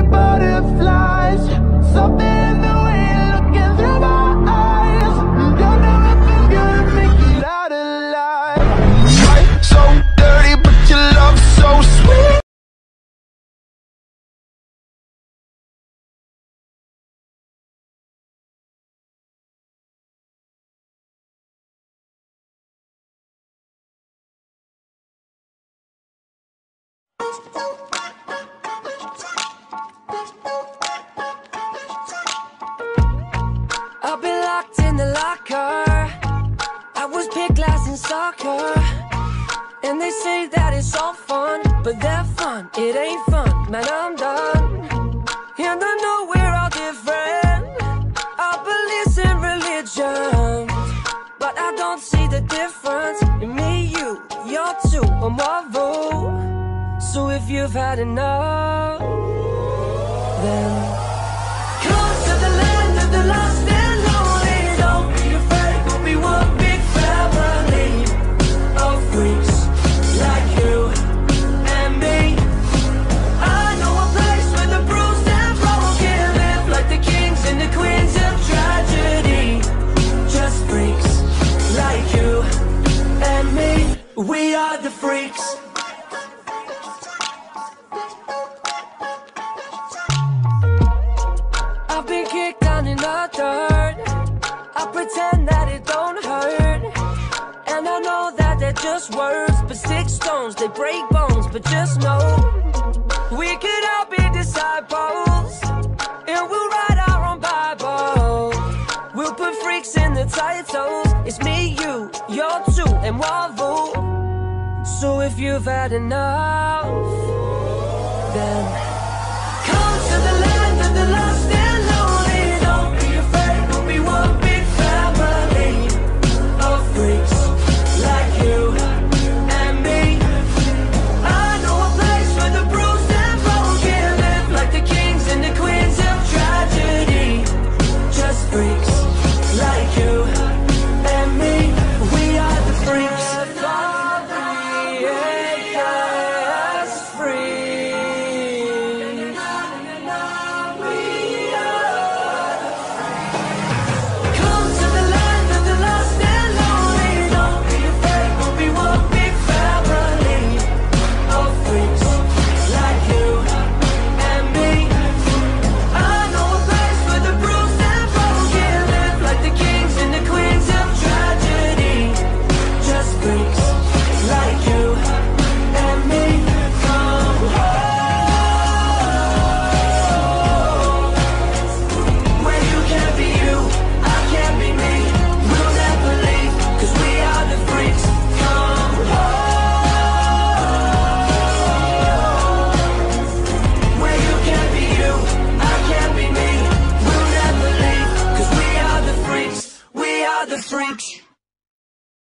butterflies. Something in the way you're looking through my eyes. You're never been good, make it out alive. Fight so dirty, but your love so sweet. I've been locked in the locker. I was picked last in soccer. And they say that it's all fun, but that fun, it ain't fun. Man, I'm done. And I know we're all different. Our beliefs in religion, but I don't see the difference in me, you're two, or Marvel. So if you've had enough, then come to the land of the lost and lonely. Don't be afraid, we'll be one big family of freaks like you and me. I know a place where the bruised and broken live like the kings and the queens of tragedy. Just freaks like you and me. We are the freaks. I've been kicked down in the dirt. I pretend that it don't hurt, and I know that they're just words, but sticks, stones, they break bones. But just know we could all be disciples, and we'll write our own Bible. We'll put freaks in the titles. It's me, you're two, and Marvel. So if you've had enough, then